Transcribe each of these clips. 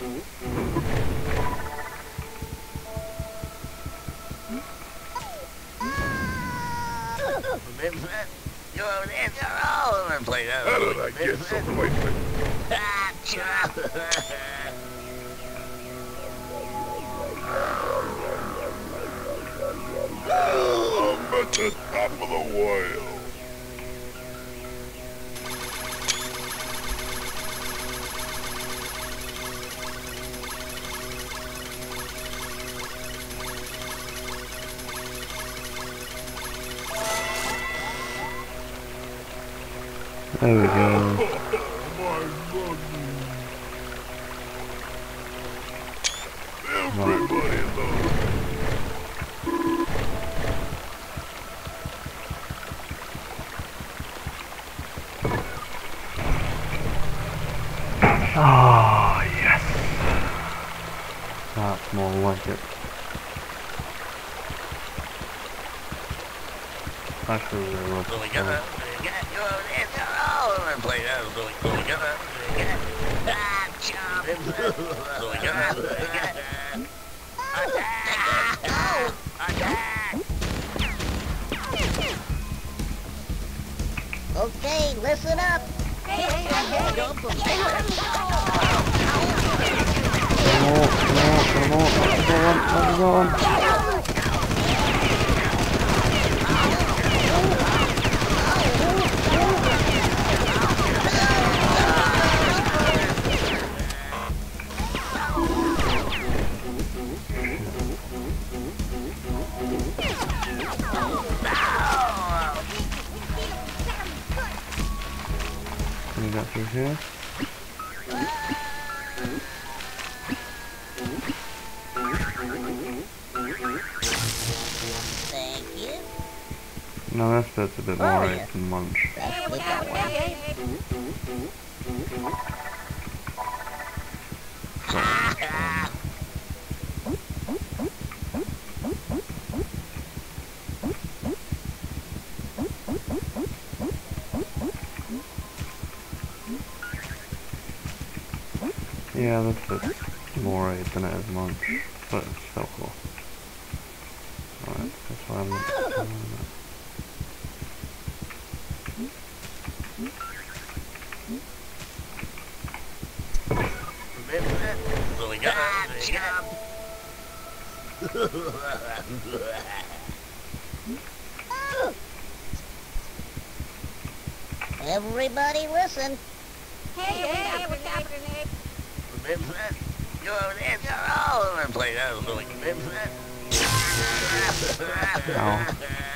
You're over there, you're all over the place. How did I get so quickly? I'm at the top of the world. There we go. Everybody loves me. Oh, yes. That's more like it. Actually, really love You're it. over there, you're all over the place. Okay, listen up. Come on. Can you get through here? Thank you. No, this bit's a bit more right than lunch. That's the one. Yeah, this bit's more right than it is lunch, but it's still cool. Alright, that's why I'm doing that. Everybody listen. Hey, what's happening? You're over there, you're all over the place. Ow.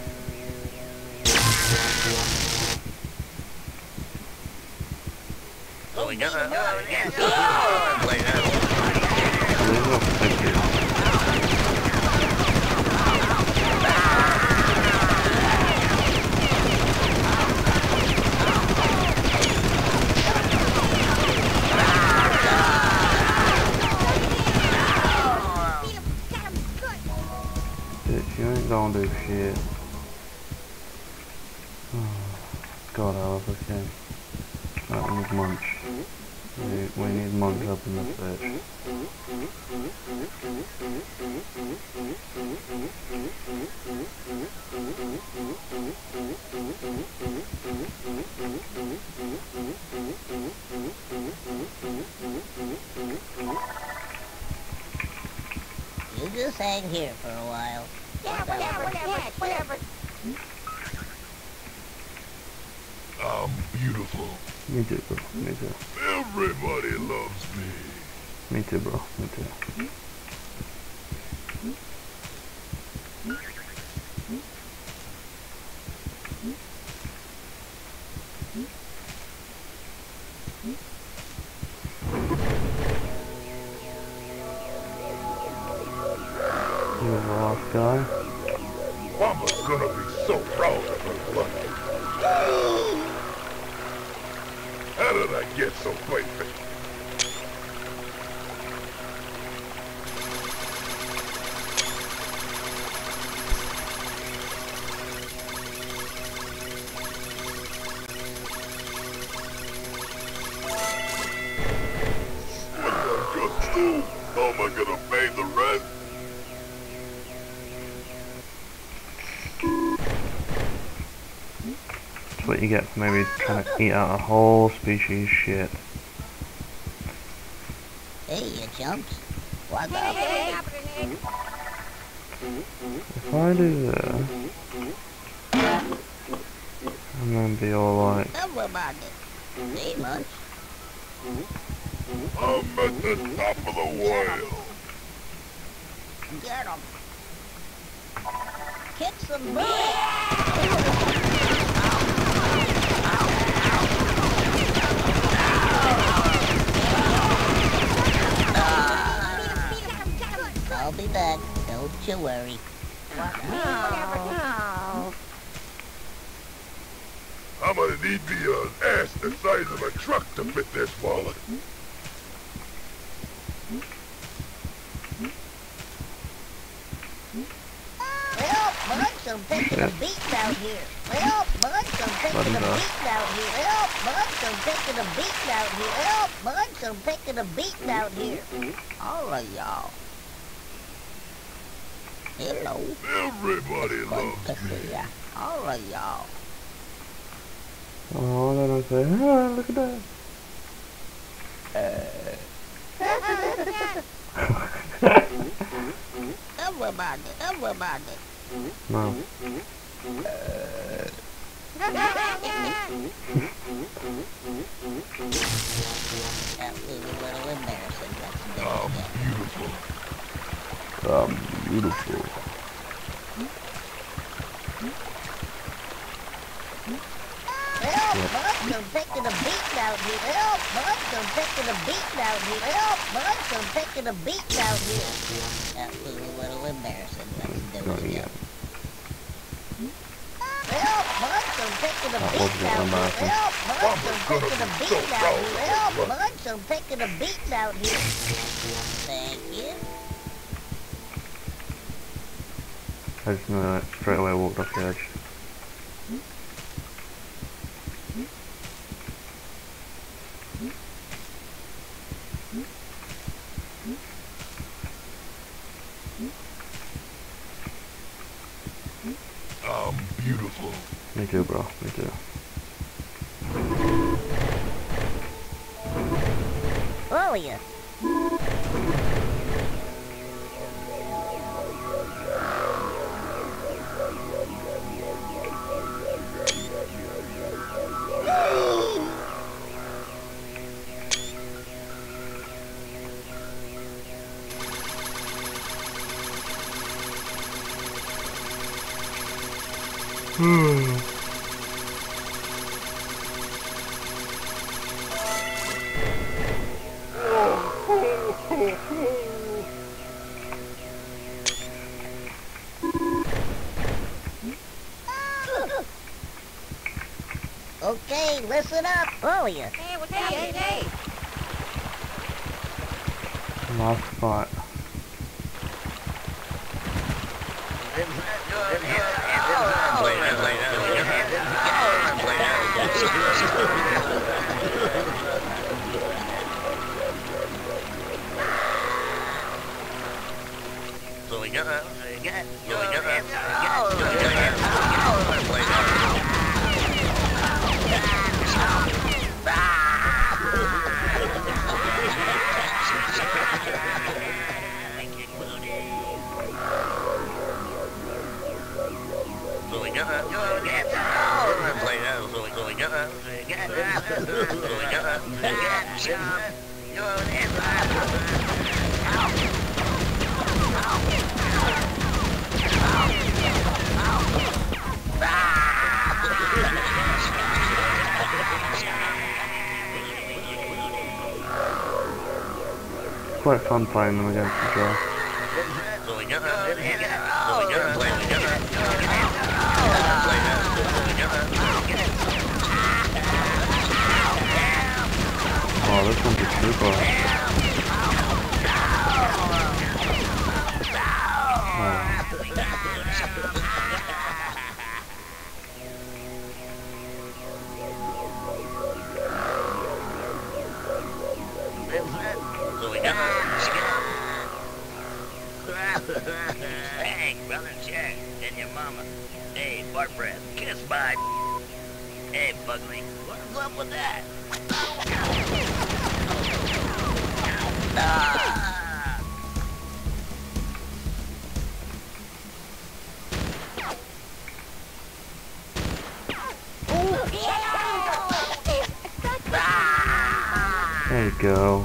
These are sticky. Bitch, you ain't gonna do shit. God, I love this game. Right, we need munch. We need munch up in this bitch. You just hang here for a while. Whatever. I'm beautiful. Me too, bro. Me too. Everybody loves me. Me too, bro. Me too. You a lost guy? Mama's gonna be so proud of her blood. How did I get so perfect? Just That's what you get for maybe trying to eat out a whole species shit. Hey, you chumps. What's up? If I do this, and then be alright. Everybody. See much? I'm at the top of the world. Get 'em. Kick some butt. I'll be back. Don't you worry. I'm gonna need me an ass the size of a truck to fit this wallet. Well, bunch of picking a beat out here. Well, bunch of picking a beat out here. Well, bunch of picking a beat out here. Well, bunch of picking a beat out here. All of y'all. Hello. Everybody Good loves to see ya. All of y'all. Oh, then I say, ah, look at that. Everybody. No. That was a little embarrassing. Let's do it again. beautiful. Beautiful. Well, bunch of picking a beat out here. Well, bunch of picking a beat out here. Well, bunch of picking a beat out here. That was a little embarrassing. Let's do it again. Well, bunch of picking a beat out here. Well, bunch of picking a beat out here. Well, bunch of picking a beat out here. Thank you. I just know that straight away walked off the edge. Beautiful. Me too, bro. Me too. Oh, yeah. Okay, listen up. Oh, yeah. Hey, what's happening? Hey. Last spot. So we got Quite fun playing them against each other. Oh, this one's a super. Hey, brother, check. And your mama. Hey, fart breath. Kiss, bye. Hey, Bugly, what's up with that? Ah! There you go.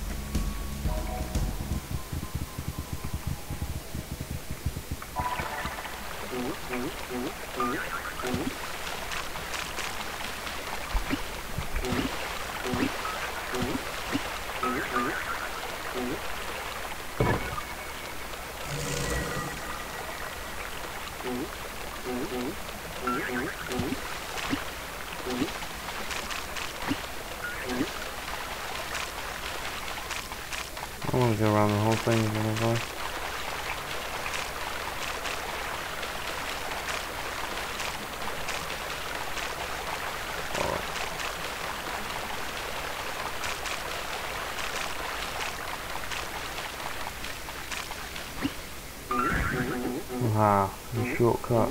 I want to go around the whole thing with one of us. Aha, a shortcut.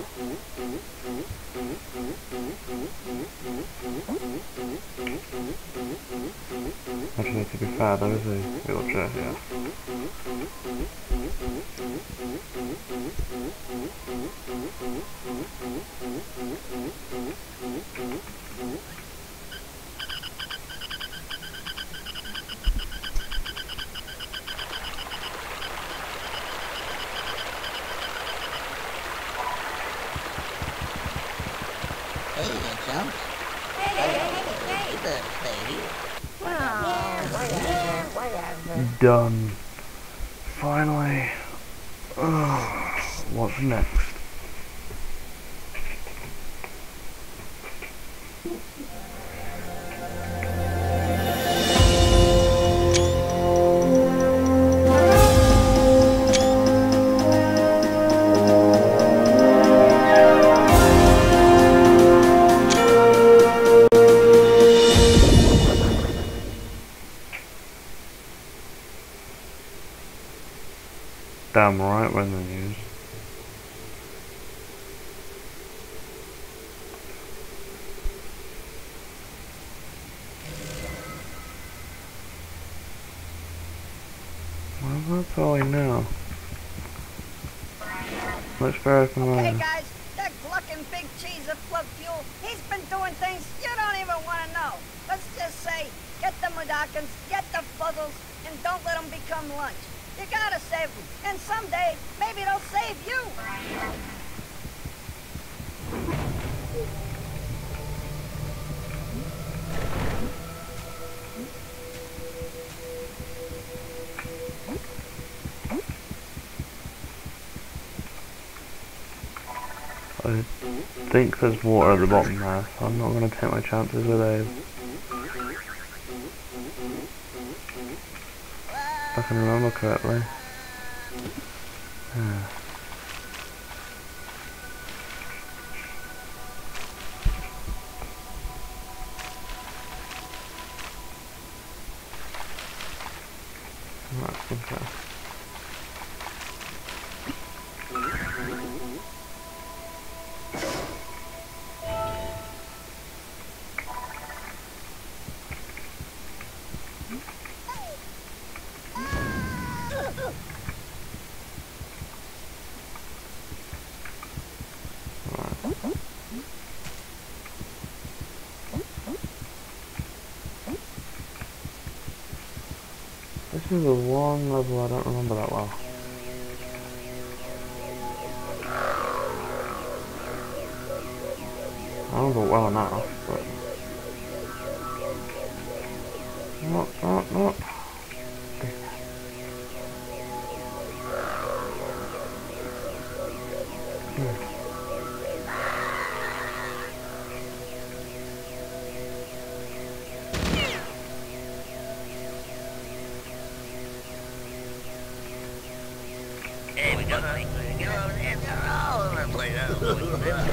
Actually, to be fair, there is a wheelchair here. Hey, you chumps. Hey, look, baby. Done. Finally. Ugh. What's next? Damn right when the news. Well, that's all I know. Let's verify. Hey guys, that glucking big cheese of Float Fuel, he's been doing things you don't even want to know. Let's just say, get the Mudokons, get the Fuzzles, and don't let them become lunch. You gotta save them, and someday, maybe they'll save you. I think there's water at the bottom there, so I'm not going to take my chances with those. If I can remember correctly. Right, okay. This is a long level I don't remember that well. I remember it well enough, but... No. Hey, we go over there, they're all over the place.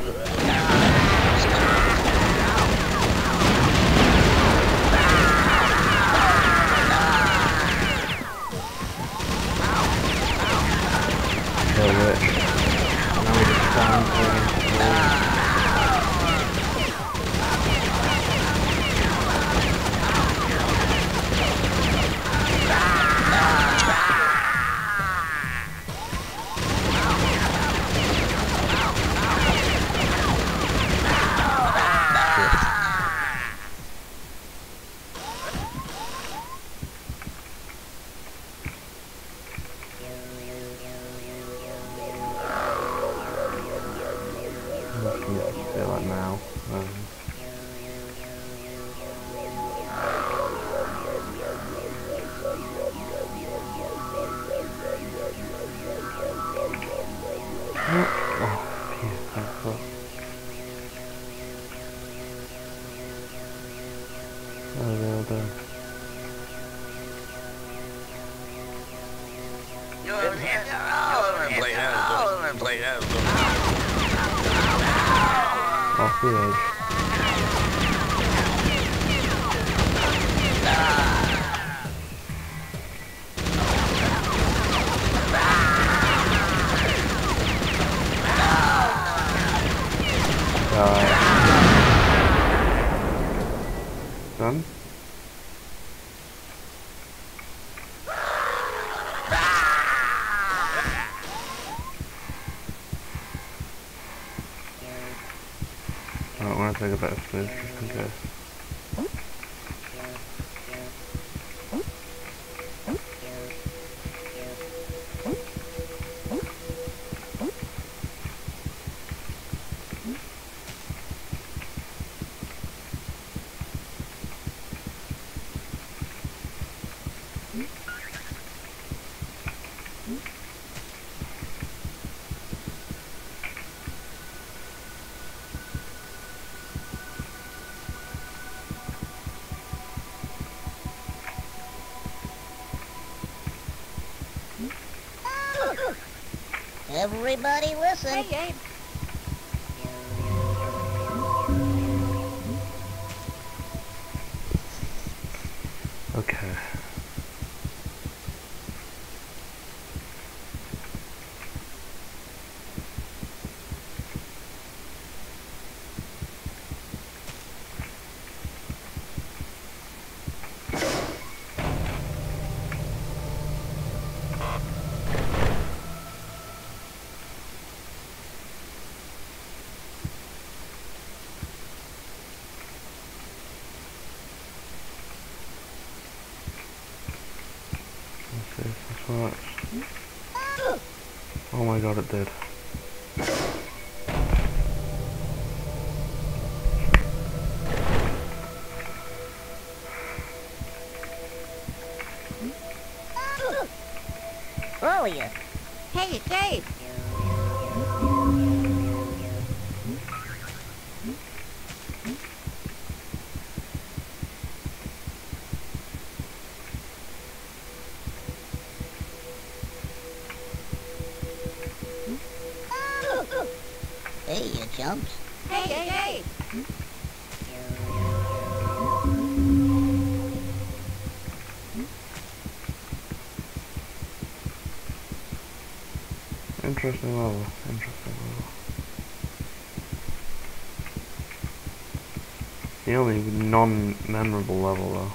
So rich. Now we just stand I feel like now. Off the edge. Done? I want to take a better spin just in case. Everybody listen. Hey, Abe. Okay. Let's see if this works. Oh my god, it did. Oh, yeah. Hey, it's Abe. Hey, you chumps. Hey, Abe. Interesting level. Interesting level. The only non-memorable level though.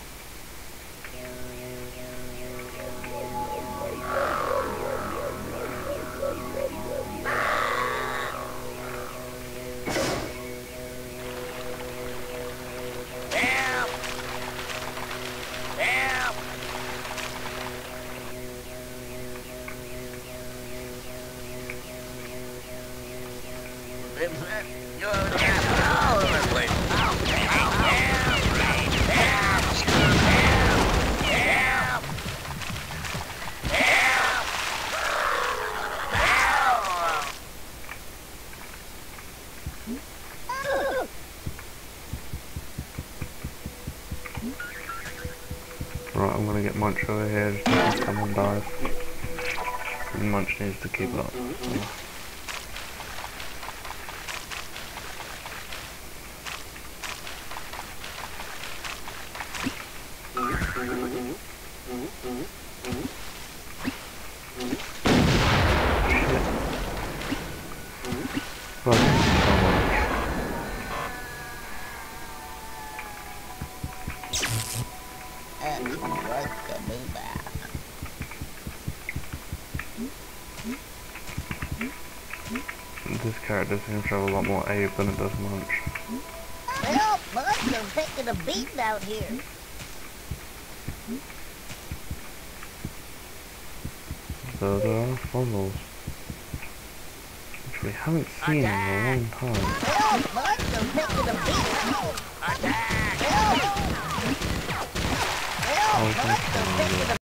Right, I'm gonna get Munch over here just to come and dive. And Munch needs to keep up. So. It's great to be back. This character seems to have a lot more Abe than it does Munch. Well, Munch are taking a beating out here. So there are puzzles. Which We haven't seen him in a long time. Help! Monster picking the beat! Attack! Help! I was Monster thinking, picking the